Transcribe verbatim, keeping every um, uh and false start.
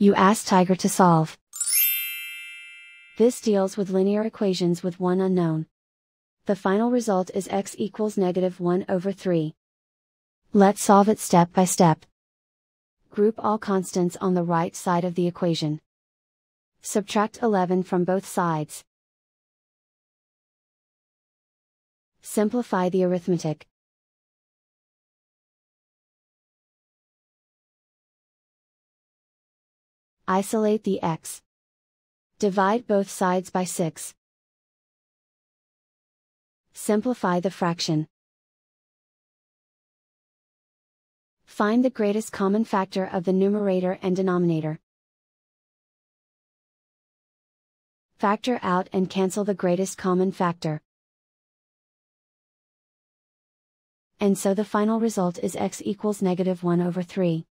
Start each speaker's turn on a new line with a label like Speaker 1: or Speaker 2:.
Speaker 1: You ask Tiger to solve. This deals with linear equations with one unknown. The final result is x equals negative one over three. Let's solve it step by step. Group all constants on the right side of the equation. Subtract eleven from both sides. Simplify the arithmetic. Isolate the x. Divide both sides by six. Simplify the fraction. Find the greatest common factor of the numerator and denominator. Factor out and cancel the greatest common factor. And so the final result is x equals negative one over three.